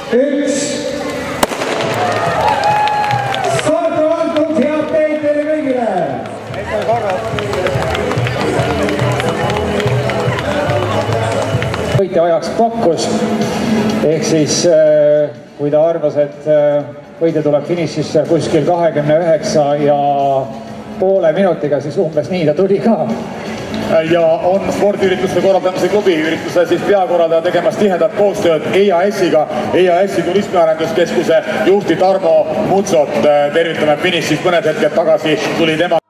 1. Start on antud, head teid teile kõigile! Võitja ajaks pakkus, ehk siis kui ta arvas, et võitja tuleb finišisse kuskil 29,5 minutiga, siis umbes nii ta tuli ka. Ja on spordiürituste korraldamise klubi ürituse siis peakorraldaja tegemas tihedat koostööd EAS-iga, EAS-i turismiarenduskeskuse juhti Tarmo Mutsot tervitame finišis mõned hetked tagasi tuli tema